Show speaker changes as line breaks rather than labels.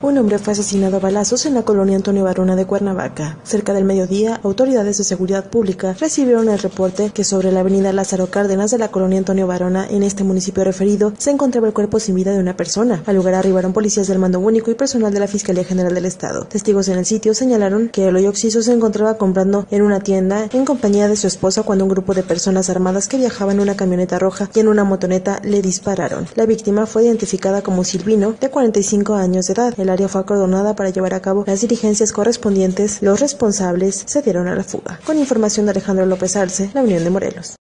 Un hombre fue asesinado a balazos en la colonia Antonio Varona de Cuernavaca. Cerca del mediodía, autoridades de seguridad pública recibieron el reporte que sobre la avenida Lázaro Cárdenas de la colonia Antonio Varona, en este municipio referido, se encontraba el cuerpo sin vida de una persona. Al lugar arribaron policías del Mando Único y personal de la Fiscalía General del Estado. Testigos en el sitio señalaron que Eloy Oxiso se encontraba comprando en una tienda en compañía de su esposa cuando un grupo de personas armadas que viajaban en una camioneta roja y en una motoneta le dispararon. La víctima fue identificada como Silvino, de 45 años de edad. El área fue acordonada para llevar a cabo las diligencias correspondientes. Los responsables se dieron a la fuga. Con información de Alejandro López Arce, La Unión de Morelos.